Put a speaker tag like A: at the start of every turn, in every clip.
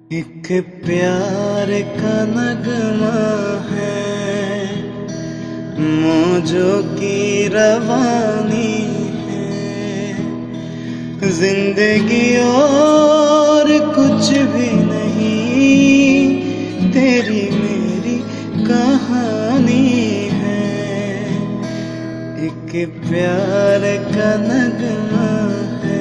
A: एक प्यार का नगमा है, मौजों की रवानी है। जिंदगी और कुछ भी नहीं, तेरी मेरी कहानी है। एक प्यार का नगमा है,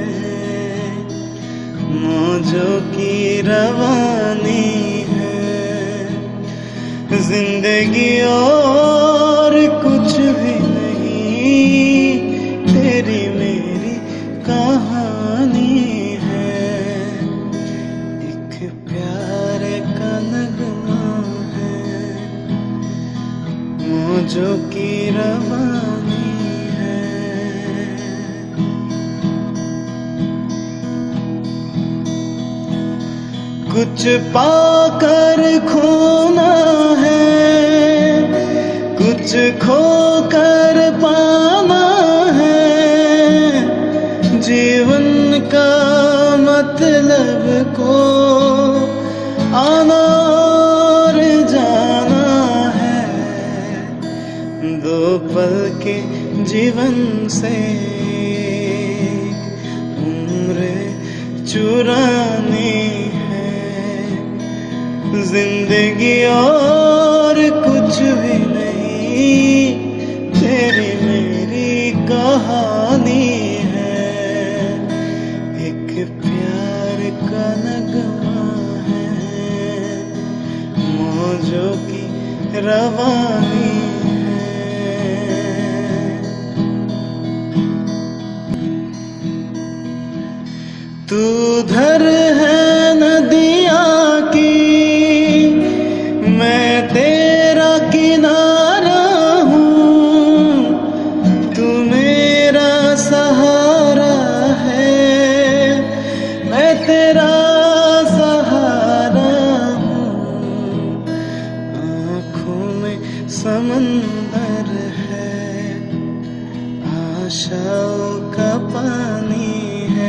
A: मौजों की रवानी है। जिंदगी और कुछ भी नहीं, तेरी मेरी कहानी है। एक प्यार का नगमा है, मौजों की रवानी है। कुछ पाकर खोना है, कुछ खोकर पाना है। जीवन का मतलब को आना और जाना है। दो पल के जीवन से उम्र चुरानी है। जिंदगी और कुछ भी नहीं, तेरी मेरी कहानी है। एक प्यार का नगमा है, मौजों की रवानी है। तू धर है नदिया की, मैं तेरा किनारा हूँ। तू मेरा सहारा है, मैं तेरा सहारा हूँ। आँखों में समंदर है, आशाओं का पानी है।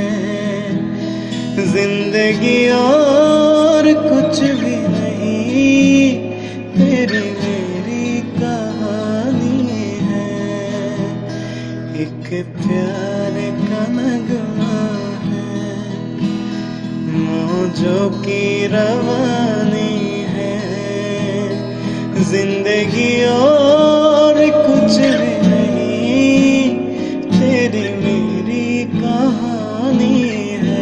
A: जिंदगी और कुछ भी नहीं, तेरी मेरी कहानी है। एक प्यार का नगमा है, मौजों की रवानी है। जिंदगी और कुछ भी नहीं, तेरी मेरी कहानी है।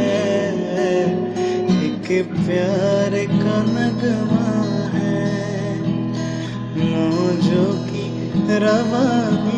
A: एक प्यार का नगमा है, मौजों की रवानी